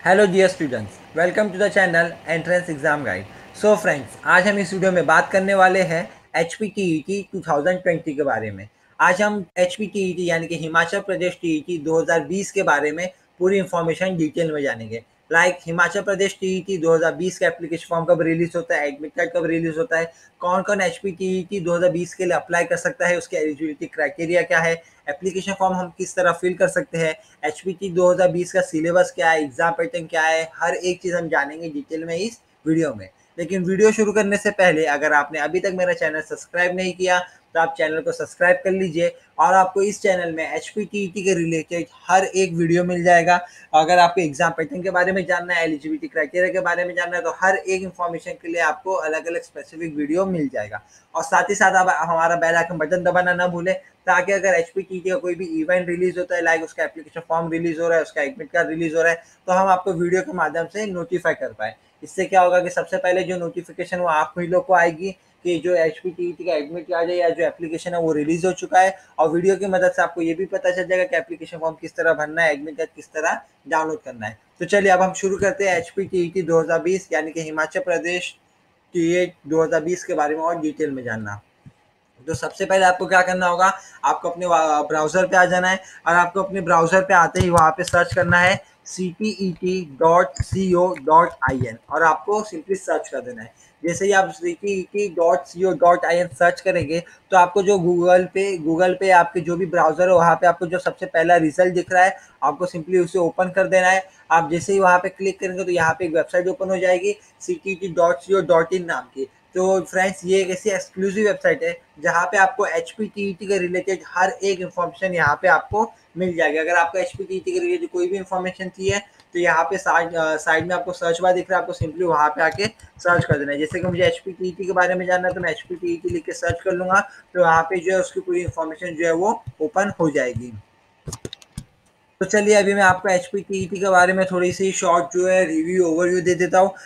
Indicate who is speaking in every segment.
Speaker 1: Hello dear students, welcome to the channel entrance exam guide. So friends, आज हम इस video में बात करने वाले हैं H P T E T 2020 के बारे में। आज हम एच पी टी ई टी यानी कि हिमाचल प्रदेश टी ई टी 2020 के बारे में पूरी इंफॉर्मेशन डिटेल में जानेंगे। हिमाचल प्रदेश टी ई टी 2020 का एप्लीकेशन फॉर्म कब रिलीज होता है, एडमिट कार्ड कब रिलीज होता है, कौन कौन H P T E T 2020 के लिए अप्लाई कर सकता है, उसके एलिजिबिलिटी क्राइटेरिया क्या है, एप्लीकेशन फॉर्म हम किस तरह फिल कर सकते हैं, एचपीटी 2020 का सिलेबस क्या है, एग्जाम पैटर्न क्या है, हर एक चीज़ हम जानेंगे डिटेल में इस वीडियो में। लेकिन वीडियो शुरू करने से पहले अगर आपने अभी तक मेरा चैनल सब्सक्राइब नहीं किया तो आप चैनल को सब्सक्राइब कर लीजिए और आपको इस चैनल में एच के रिलेटेड हर एक वीडियो मिल जाएगा। अगर आपको एग्जाम पैटर्न के बारे में जानना है, एलिजिबिलिटी क्राइटेरिया के बारे में जानना है, तो हर एक इन्फॉर्मेशन के लिए आपको अलग अलग स्पेसिफिक वीडियो मिल जाएगा। और साथ ही साथ आप हमारा बेल आइकन बटन दबाना ना भूलें, ताकि अगर एच का कोई भी इवेंट रिलीज होता है, लाइक उसका एप्लीकेशन फॉर्म रिलीज हो रहा है, उसका एडमिट कार्ड रिलीज हो रहा है, तो हम आपको वीडियो के माध्यम से नोटिफाई कर पाए। इससे क्या होगा कि सबसे पहले जो नोटिफिकेशन वो आप ही लोग को आएगी कि जो एच का एडमिट कार्ड है या जो एप्लीकेशन है वो रिलीज हो चुका है। और वीडियो की मदद से आपको ये भी पता चल जाएगा कि एप्लीकेशन फॉर्म किस तरह भरना है, एडमिट कार्ड किस तरह डाउनलोड करना है। तो चलिए अब हम शुरू करते हैं एच पी 2020 यानी कि हिमाचल प्रदेश टी 2020 के बारे में और डिटेल में जानना। तो सबसे पहले आपको क्या करना होगा, आपको अपने ब्राउज़र पे आ जाना है और आपको अपने ब्राउज़र पे आते ही वहाँ पे सर्च करना है cpet.co.in और आपको सिंपली सर्च कर देना है। जैसे ही आप cpet.co.in सर्च करेंगे तो आपको जो गूगल पे आपके जो भी ब्राउज़र है वहाँ पे आपको जो सबसे पहला रिजल्ट दिख रहा है, आपको सिंपली उसे ओपन कर देना है। आप जैसे ही वहाँ पे क्लिक करेंगे तो यहाँ पे एक वेबसाइट ओपन हो जाएगी cpet.co.in नाम की। तो फ्रेंड्स, ये एक ऐसी एक्सक्लूसिव वेबसाइट है जहाँ पे आपको एच के रिलेटेड हर एक इन्फॉर्मेशन यहाँ पे आपको मिल जाएगी। अगर आपको एच के रिलेटेड कोई भी इन्फॉर्मेशन चाहिए तो यहाँ पे साइड में आपको सर्च बार दिख रहा है, आपको सिंपली वहाँ पे आके सर्च कर देना है। जैसे कि मुझे एच के बारे में जानना है तो मैं एच लिख के सर्च कर लूँगा, तो यहाँ पे जो है उसकी पूरी इन्फॉर्मेशन जो है वो ओपन हो जाएगी। तो चलिए अभी मैं आपको एच के बारे में थोड़ी सी शॉर्ट जो है रिव्यू ओवरव्यू दे देता हूँ।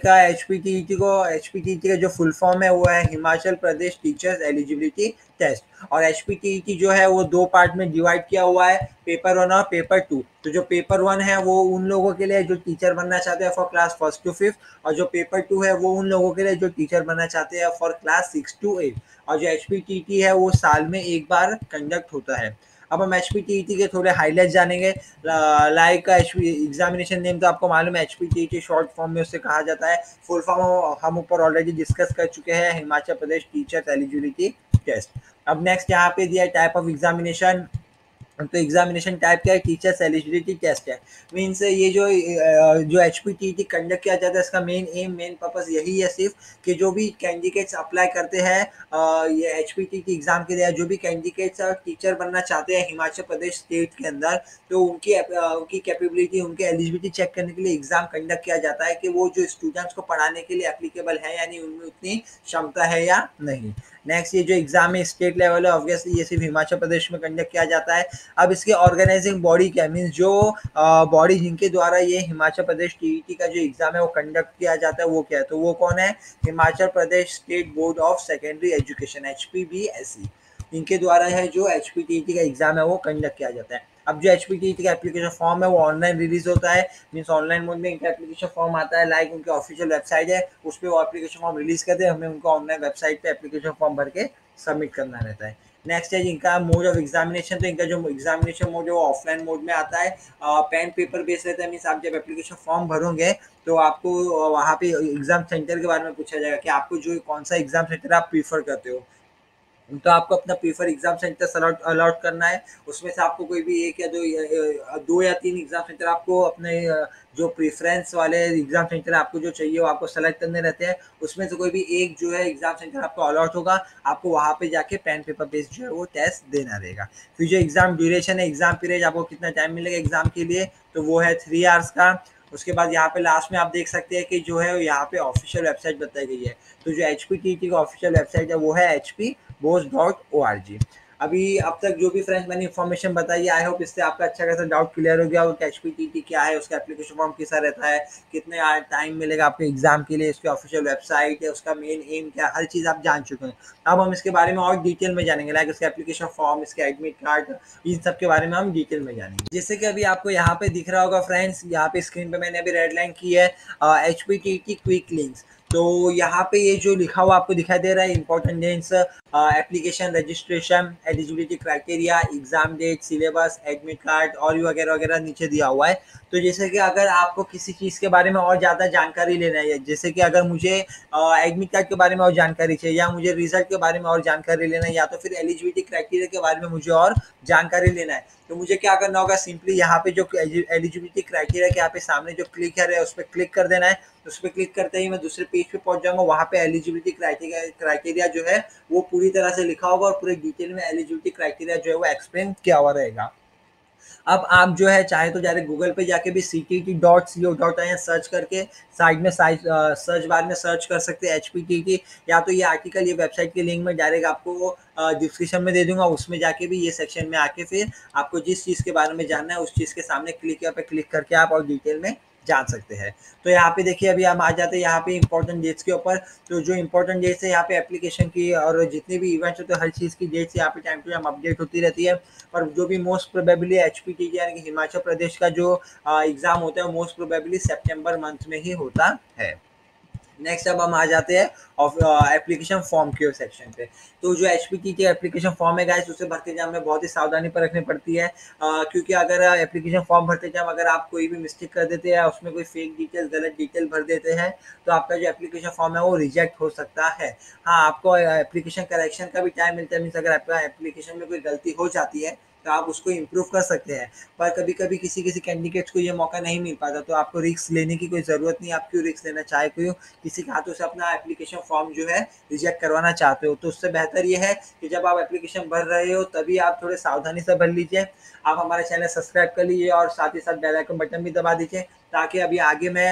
Speaker 1: एच का जो फुल फॉर्म है वो है Himachal Pradesh teachers eligibility test. और एच जो है वो दो पार्ट में डिवाइड किया हुआ है, पेपर 1 और पेपर 2। तो जो पेपर 1 है वो उन लोगों के लिए जो टीचर बनना चाहते हैं फॉर क्लास 1 to 5, और जो पेपर 2 है वो उन लोगों के लिए जो टीचर बनना चाहते हैं फॉर क्लास 6 to 8। और जो एच है वो साल में एक बार कंडक्ट होता है। अब हम एच के थोड़े हाईलाइट जानेंगे। लाइक एग्जामिनेशन नेम तो आपको मालूम है, एच शॉर्ट फॉर्म में उससे कहा जाता है। फुल फॉर्म हम ऊपर ऑलरेडी डिस्कस कर चुके हैं, Himachal Pradesh teacher eligibility test. अब नेक्स्ट यहाँ पे दिया टाइप ऑफ एग्जामिनेशन। तो एग्जामिनेशन टाइप क्या है, टीचर्स एलिजिबिलिटी टेस्ट है। मीन्स ये जो एच कंडक्ट किया जाता है, इसका मेन पर्पस यही है सिर्फ कि जो भी कैंडिडेट्स अप्लाई करते हैं ये एच एग्जाम के लिए, जो भी कैंडिडेट्स टीचर बनना चाहते हैं हिमाचल प्रदेश स्टेट के अंदर, तो उनकी कैपेबिलिटी, उनकी एलिजिबिलिटी चेक करने के लिए एग्जाम कंडक्ट किया जाता है कि वो जो स्टूडेंट्स को पढ़ाने के लिए एप्लीकेबल है, यानी उनमें उतनी क्षमता है या नहीं। नेक्स्ट, ये जो एग्जाम है स्टेट लेवल है, ऑब्वियसली ये सिर्फ हिमाचल प्रदेश में कंडक्ट किया जाता है। अब इसके ऑर्गेनाइजिंग बॉडी क्या मीन्स जो बॉडी जिनके द्वारा ये हिमाचल प्रदेश टीईटी का जो एग्जाम है वो कंडक्ट किया जाता है वो क्या है, तो वो कौन है, Himachal Pradesh state board of secondary education HPBSE। इनके द्वारा है जो HPTET का एग्जाम है वो कंडक्ट किया जाता है। अब जो HPTET का एप्लीकेशन फॉर्म है वो ऑनलाइन रिलीज होता है, मीन्स ऑनलाइन मोड में इनका एप्लीकेशन फॉर्म आता है। लाइक उनके ऑफिशियल वेबसाइट है, उस पर वो एप्लीकेशन फॉर्म रिलीज करते हैं, हमें उनको ऑनलाइन वेबसाइट पे एप्लीकेशन फॉर्म भर के सबमिट करना रहता है। नेक्स्ट है इनका मोड ऑफ एग्जामिनेशन। तो इनका जो एग्जामिनेशन मोड है वो ऑफलाइन मोड में आता है, पेन पेपर बेस रहता है। मीन्स आप जब एप्लीकेशन फॉर्म भरोगे तो आपको वहाँ पे एग्जाम सेंटर के बारे में पूछा जाएगा कि आपको जो कौन सा एग्जाम सेंटर आप प्रीफर करते हो। तो आपको अपना प्रीफर एग्जाम सेंटर अलॉट करना है। उसमें से आपको कोई भी एक या दो या तीन एग्जाम सेंटर आपको अपने जो प्रेफरेंस वाले एग्जाम सेंटर आपको जो चाहिए वो आपको सेलेक्ट करने रहते हैं। उसमें से कोई भी एक जो है एग्जाम सेंटर आपको अलॉट होगा, आपको वहाँ पे जाके पेन पेपर बेस्ड जो है वो टेस्ट देना रहेगा। फिर जो एग्जाम ड्यूरेशन है, एग्जाम पीरियड, आपको कितना टाइम मिलेगा एग्जाम के लिए, तो वो है 3 आवर्स का। उसके बाद यहाँ पे लास्ट में आप देख सकते हैं कि जो है यहाँ पे ऑफिशियल वेबसाइट बताई गई है। तो जो HPTET का ऑफिशियल वेबसाइट है वो है hpboss.org। अभी अब तक जो भी फ्रेंड्स मैंने इन्फॉर्मेशन बताई है, आई होप इससे आपका अच्छा खासा डाउट क्लियर हो गया हो कि एचपीटीटी क्या है, उसका एप्लीकेशन फॉर्म कैसा रहता है, कितने टाइम मिलेगा आपको एग्जाम के लिए, उसकी ऑफिशियल वेबसाइट है, उसका मेन एम क्या, हर चीज़ आप जान चुके हैं। अब हम इसके बारे में और डिटेल में जानेंगे, लाइक उसका एप्लीकेशन फॉर्म, इसका एडमिट कार्ड, इन सब के बारे में हम डिटेल में जानेंगे। जैसे कि अभी आपको यहाँ पे दिख रहा होगा फ्रेंड्स, यहाँ पे स्क्रीन पे मैंने अभी रेड लाइन की है एचपीटीटी क्विक लिंक्स। तो यहाँ पे ये जो लिखा हुआ आपको दिखाई दे रहा है, important dates, application registration, eligibility criteria, exam date, syllabus, admit card और वगैरह वगैरह नीचे दिया हुआ है। तो जैसे कि अगर आपको किसी चीज़ के बारे में और ज़्यादा जानकारी लेना है, जैसे कि अगर मुझे एडमिट कार्ड के बारे में और जानकारी चाहिए, या मुझे रिजल्ट के बारे में और जानकारी लेना है, या तो फिर एलिजिबिलिटी क्राइटेरिया के बारे में मुझे और जानकारी लेना है, तो मुझे क्या करना होगा, सिंपली यहाँ पे जो एलिजिबिलिटी क्राइटेरिया के यहाँ पे सामने जो क्लिकर है उस पर क्लिक कर देना है। उस पर क्लिक करते ही मैं दूसरे पेज पे पहुंच जाऊंगा, वहाँ पे एलिजिबिलिटी क्राइटेरिया जो है वो पूरी तरह से लिखा होगा और पूरे डिटेल में एलिजिबिलिटी क्राइटेरिया जो है वो एक्सप्लेन किया हुआ रहेगा। अब आप जो है चाहे तो डायरेक्ट गूगल पे जाके भी ctt.co.in सर्च करके साइड में सर्च बार में सर्च कर सकते हैं एचपीटीटी, या तो ये आर्टिकल, ये वेबसाइट के लिंक में डायरेक्ट आपको डिस्क्रिप्शन में दे दूंगा, उसमें जाके भी ये सेक्शन में आके फिर आपको जिस चीज़ के बारे में जानना है उस चीज़ के सामने क्लिक पे क्लिक करके आप और डिटेल में जान सकते हैं। तो यहाँ पे देखिए अभी हम आ जाते हैं यहाँ पे इंपॉर्टेंट डेट्स के ऊपर। तो जो इंपॉर्टेंट डेट्स है यहाँ पे एप्लीकेशन की और जितने भी इवेंट्स होते हैं हर चीज़ की डेट्स यहाँ पे टाइम टू टाइम अपडेट होती रहती है। और जो भी मोस्ट प्रोबेबली एचपीटीटी यानी कि हिमाचल प्रदेश का जो एग्ज़ाम होता है मोस्ट प्रोबेबली सितंबर मंथ में ही होता है। नेक्स्ट अब हम आ जाते हैं ऑफ एप्लीकेशन फॉर्म के सेक्शन पे। तो जो एचपीटीटी एप्लीकेशन फॉर्म है गाइस, उसे भरते टाइम हमें बहुत ही सावधानी पर रखनी पड़ती है, क्योंकि अगर एप्लीकेशन फॉर्म भरते टाइम अगर आप कोई भी मिस्टेक कर देते हैं, उसमें कोई फेक डिटेल, गलत डिटेल भर देते हैं, तो आपका जो एप्लीकेशन फॉर्म है वो रिजेक्ट हो सकता है। हाँ, आपको एप्लीकेशन करेक्शन का भी टाइम मिलता है, मीन्स अगर आपका एप्लीकेशन में कोई गलती हो जाती है तो आप उसको इम्प्रूव कर सकते हैं। पर कभी कभी किसी किसी कैंडिडेट्स को ये मौका नहीं मिल पाता, तो आपको रिस्क लेने की कोई ज़रूरत नहीं। आप क्यों रिस्क लेना चाहे, क्यों किसी के हाथों से अपना एप्लीकेशन फॉर्म जो है रिजेक्ट करवाना चाहते हो। तो उससे बेहतर ये है कि जब आप एप्लीकेशन भर रहे हो तभी आप थोड़े सावधानी से भर लीजिए। आप हमारा चैनल सब्सक्राइब कर लीजिए और साथ ही साथ बेल आइकन बटन भी दबा दीजिए, ताकि अभी आगे मैं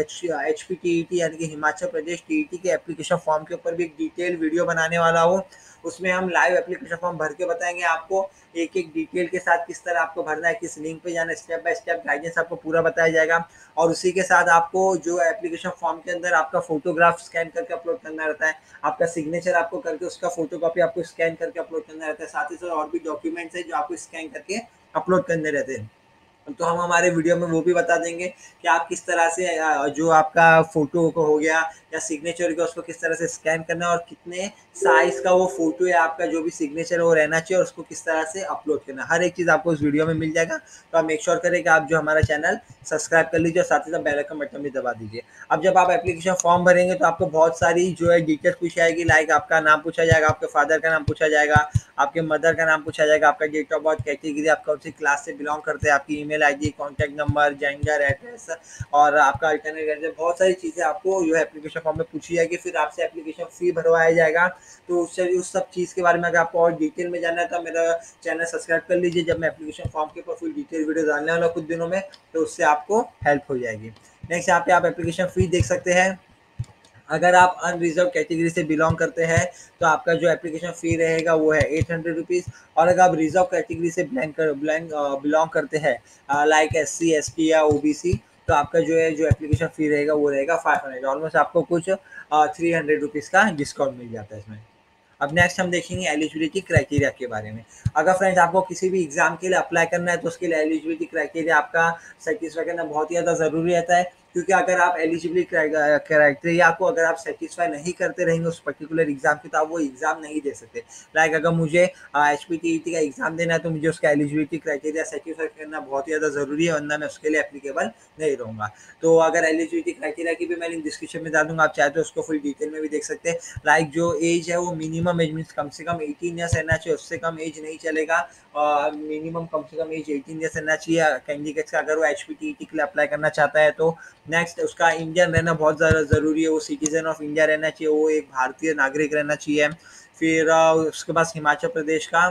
Speaker 1: एचपीटीईटी यानी कि हिमाचल प्रदेश टीईटी के एप्लीकेशन फॉर्म के ऊपर भी एक डिटेल वीडियो बनाने वाला हूँ। उसमें हम लाइव एप्लीकेशन फॉर्म भर के बताएंगे आपको एक एक डिटेल के साथ किस तरह आपको भरना है, किस लिंक पे जाना है, स्टेप बाय स्टेप गाइडेंस आपको पूरा बताया जाएगा। और उसी के साथ आपको जो एप्लीकेशन फॉर्म के अंदर आपका फोटोग्राफ स्कैन करके अपलोड करना रहता है, आपका सिग्नेचर आपको करके उसका फोटोकॉपी आपको स्कैन करके अपलोड करना रहता है, साथ ही साथ और भी डॉक्यूमेंट्स है जो आपको स्कैन करके अपलोड करने रहते हैं। तो हम हमारे वीडियो में वो भी बता देंगे कि आप किस तरह से जो आपका फोटो को हो गया या सिग्नेचर का उसको किस तरह से स्कैन करना है, और कितने साइज का वो फोटो है आपका जो भी सिग्नेचर है वो रहना चाहिए, और उसको किस तरह से अपलोड करना है, हर एक चीज़ आपको उस वीडियो में मिल जाएगा। तो आप मेक श्योर करें कि आप जो हमारा चैनल सब्सक्राइब कर लीजिए और साथ ही साथ बेल आइकन बटन भी दबा दीजिए। अब जब आप एप्लीकेशन फॉर्म भरेंगे तो आपको बहुत सारी जो है डिटेल्स पूछी जाएगी, लाइक आपका नाम पूछा जाएगा, आपके फादर का नाम पूछा जाएगा, आपके मदर का नाम पूछा जाएगा, आपका डेट ऑफ बर्थ, कैटेगरी, आप कौन सी क्लास से बिलोंग करते हैं, आपकी email ID, contact number, gender, address और आपका अल्टरनेट एड्रेस, बहुत सारी चीज़ें आपको जो है एप्लीकेशन फॉर्म में पूछी जाएगी। फिर आपसे एप्लीकेशन फ़ी भरवाया जाएगा। तो उससे उस सब चीज़ के बारे में अगर आपको और डिटेल में जानना है तो मेरा चैनल सब्सक्राइब कर लीजिए। जब मैं एप्लीकेशन फॉर्म के ऊपर फुल डिटेल वीडियो डालने वाला हूँ कुछ दिनों में, तो उससे आपको हेल्प हो जाएगी। नेक्स्ट यहाँ पे आप एप्लीकेशन फ़ी देख सकते हैं। अगर आप अनरिजर्व कैटेगरी से बिलोंग करते हैं तो आपका जो एप्लीकेशन फ़ी रहेगा वो है 800 रुपीज़। और अगर आप रिजर्व कैटेगरी से बिलोंग करते हैं लाइक SC ST या OBC, तो आपका जो है जो एप्लीकेशन फ़ी रहेगा वो रहेगा 500। ऑलमोस्ट आपको कुछ 300 रुपीज़ का डिस्काउंट मिल जाता है इसमें। अब नेक्स्ट हम देखेंगे एलिजिबिलिटी क्राइटेरिया के बारे में। अगर फ्रेंड्स आपको किसी भी एग्जाम के लिए अप्लाई करना है तो उसके लिए एलिजिबिलिटी क्राइटेरिया आपका सेटिस्फाई करना बहुत ही ज़्यादा ज़रूरी रहता है, क्योंकि अगर आप एलिजिबिलिटी क्राइटेरिया को अगर आप सेटिस्फाई नहीं करते रहेंगे उस पर्टिकुलर एग्जाम की, तो आप वो एग्जाम नहीं दे सकते। लाइक अगर मुझे HPTET का एग्जाम देना है तो मुझे उसका एलिजिबिलिटी क्राइटेरिया सेटिस्फाई करना बहुत ही ज़्यादा ज़रूरी है, वरना मैं उसके लिए एप्लीकेबल नहीं रहूँगा। तो अगर एलिजिबिलिटी क्राइटेरिया की भी मैं लिंक डिस्क्रिप्शन में डाल दूँगा, आप चाहे तो उसको फुल डिटेल में भी देख सकते हैं। लाइक जो एज है वो मिनिमम एज मीन्स कम से कम 18 ईयर्स रहना चाहिए, उससे कम एज नहीं चलेगा। मिनिमम कम से कम एज 18 ईयर्स रहना चाहिए कैंडिडेट्स का, अगर वो HPTET के लिए अप्लाई करना चाहता है तो। नेक्स्ट उसका इंडियन रहना बहुत ज़्यादा ज़रूरी है, वो सिटीजन ऑफ इंडिया रहना चाहिए, वो एक भारतीय नागरिक रहना चाहिए। फिर उसके पास हिमाचल प्रदेश का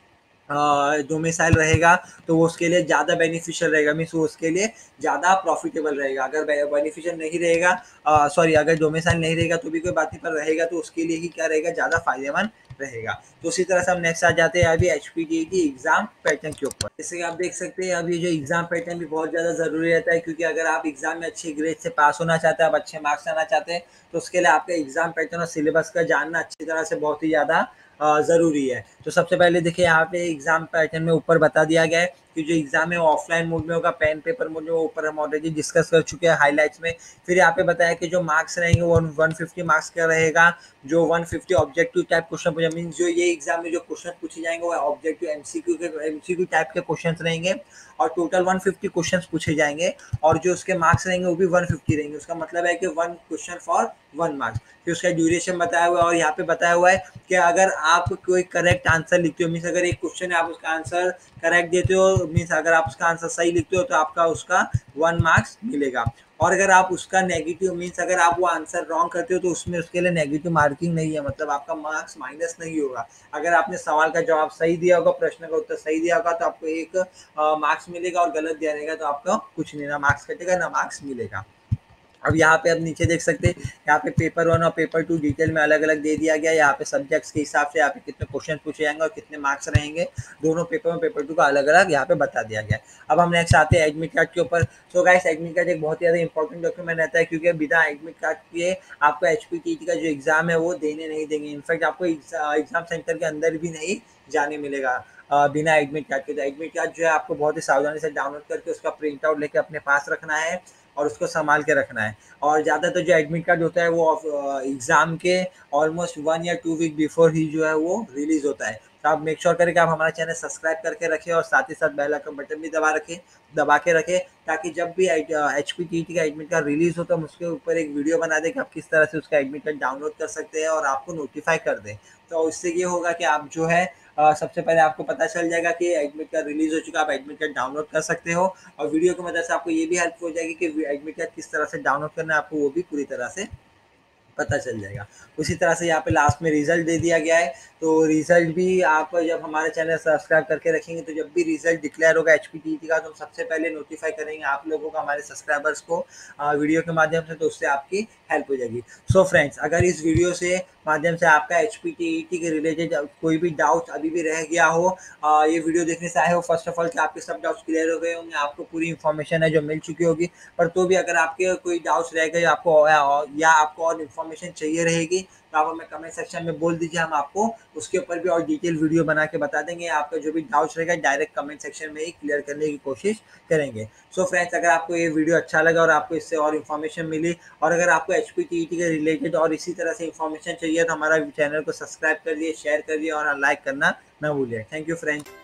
Speaker 1: डोमिसाइल रहेगा, तो वो उसके लिए ज़्यादा बेनिफिशियल रहेगा, मीन्स वो उसके लिए ज़्यादा प्रॉफिटेबल रहेगा। अगर बेनिफिशियल नहीं रहेगा, सॉरी, अगर डोमिसाइल नहीं रहेगा तो भी कोई बात नहीं, पर रहेगा तो उसके लिए ही क्या रहेगा, ज़्यादा फायदेमंद रहेगा। तो उसी तरह से हम नेक्स्ट आ जाते हैं अभी एचपीटीईटी एग्जाम पैटर्न के ऊपर। जैसे कि आप देख सकते हैं अभी जो एग्जाम पैटर्न भी बहुत ज़्यादा ज़रूरी रहता है, क्योंकि अगर आप एग्जाम में अच्छे ग्रेड से पास होना चाहते हैं, आप अच्छे मार्क्स लाना चाहते हैं, तो उसके लिए आपका एग्जाम पैटर्न और सिलेबस का जानना अच्छी तरह से बहुत ही ज़्यादा ज़रूरी है। तो सबसे पहले देखिए यहाँ पे एग्जाम पैटर्न में ऊपर बता दिया गया है कि जो एग्जाम है वो ऑफलाइन मोड में होगा, पेन पेपर मोड में, वो ऊपर हम ऑलरेडी डिस्कस कर चुके हैं हाईलाइट्स में। फिर यहाँ पे बताया कि जो मार्क्स रहेंगे वो 150 मार्क्स का रहेगा। जो 150 ऑब्जेक्टिव टाइप क्वेश्चन पूछे, मीन्स जो ये एग्जाम में जो क्वेश्चन पूछे जाएंगे वो ऑब्जेक्टिव एमसीक्यू टाइप के क्वेश्चन रहेंगे, और टोटल 150 क्वेश्चन पूछे जाएंगे, और जो उसके मार्क्स रहेंगे वो भी 150 रहेंगे। उसका मतलब है कि 1 क्वेश्चन फॉर 1 मार्क्स। फिर उसका ड्यूरेशन बताया हुआ है, और यहाँ पे बताया हुआ है कि अगर आप कोई करेक्ट आंसर लिखते हो, मीन्स अगर एक क्वेश्चन है आप उसका आंसर करेक्ट देते हो, मीन्स अगर आप उसका आंसर सही लिखते हो तो आपका उसका 1 मार्क्स मिलेगा। और अगर आप उसका नेगेटिव, मीन्स अगर आप वो आंसर रॉन्ग करते हो तो उसमें उसके लिए नेगेटिव मार्किंग नहीं है, मतलब आपका मार्क्स माइनस नहीं होगा। अगर आपने सवाल का जवाब सही दिया होगा, प्रश्न का उत्तर सही दिया होगा, तो आपको एक मार्क्स मिलेगा, और गलत दिया रहेगा तो आपका कुछ नहीं, ना मार्क्स कटेगा ना मार्क्स मिलेगा। अब यहाँ पे अब नीचे देख सकते हैं, यहाँ पे पेपर 1 और पेपर 2 डिटेल में अलग अलग दे दिया गया है। यहाँ पे सब्जेक्ट्स के हिसाब से यहाँ पे कितने क्वेश्चन पूछे जाएंगे और कितने मार्क्स रहेंगे, दोनों पेपर में पेपर 2 का अलग अलग यहाँ पे बता दिया गया है। अब हम नेक्स्ट आते हैं एडमिट कार्ड के ऊपर। सो गाइस, एडमिट कार्ड एक बहुत ही ज़्यादा इंपॉर्टेंट डॉक्यूमेंट रहता है, क्योंकि बिना एडमिट कार्ड के आपको एचपीटीईटी का जो एग्जाम है वो देने नहीं देंगे। इनफैक्ट आपको एग्जाम सेंटर के अंदर भी नहीं जाने मिलेगा बिना एडमिट कार्ड के। तो एडमिट कार्ड जो है आपको बहुत ही सावधानी से डाउनलोड करके उसका प्रिंट आउट लेके अपने पास रखना है, और उसको संभाल के रखना है। और ज़्यादातर जो एडमिट कार्ड होता है वो एग्ज़ाम के ऑलमोस्ट 1 या 2 वीक बिफोर ही जो है वो रिलीज़ होता है। तो आप मेक श्योर करें कि आप हमारा चैनल सब्सक्राइब करके रखें, और साथ ही साथ बेल आइकन बटन भी दबा के रखें, ताकि जब भी एचपीटीईटी का एडमिट कार्ड रिलीज़ हो तो हम उसके ऊपर एक वीडियो बना दें कि आप किस तरह से उसका एडमिट कार्ड डाउनलोड कर सकते हैं, और आपको नोटिफाई कर दें। तो इससे ये होगा कि आप जो है सबसे पहले आपको पता चल जाएगा कि एडमिट कार्ड रिलीज़ हो चुका है, आप एडमिट कार्ड डाउनलोड कर सकते हो। और वीडियो की मदद से आपको ये भी हेल्प हो जाएगी कि एडमिट कार्ड किस तरह से डाउनलोड करना है, आपको वो भी पूरी तरह से पता चल जाएगा। उसी तरह से यहाँ पे लास्ट में रिजल्ट दे दिया गया है। तो रिजल्ट भी आप जब हमारे चैनल सब्सक्राइब करके रखेंगे, तो जब भी रिजल्ट डिक्लेयर होगा एचपीटीईटी का, तो हम सबसे पहले नोटिफाई करेंगे आप लोगों को, हमारे सब्सक्राइबर्स को वीडियो के माध्यम से, तो उससे आपकी हेल्प हो जाएगी। सो फ्रेंड्स, अगर इस वीडियो से माध्यम से आपका एचपीटीईटी के रिलेटेड कोई भी डाउट अभी भी रह गया हो, ये वीडियो देखने से आए हो, फर्स्ट ऑफ ऑल कि आपके सब डाउट्स क्लियर हो गए होंगे, आपको पूरी इन्फॉर्मेशन है जो मिल चुकी होगी। पर तो भी अगर आपके कोई डाउट्स रह गए आपको, या आपको और इन्फॉर्मेशन चाहिए रहेगी, तो आप हमें कमेंट सेक्शन में बोल दीजिए, हम आपको उसके ऊपर भी और डिटेल वीडियो बना के बता देंगे। आपका जो भी डाउट्स रहेगा डायरेक्ट कमेंट सेक्शन में ही क्लियर करने की कोशिश करेंगे। सो फ्रेंड्स, अगर आपको ये वीडियो अच्छा लगा और आपको इससे और इन्फॉर्मेशन मिली, और अगर आपको एचपीटीईटी के रिलेटेड और इसी तरह से इन्फॉर्मेशन चाहिए, तो हमारा चैनल को सब्सक्राइब कर दिए, शेयर कर दिए, और लाइक करना ना भूलिए। Thank you friends.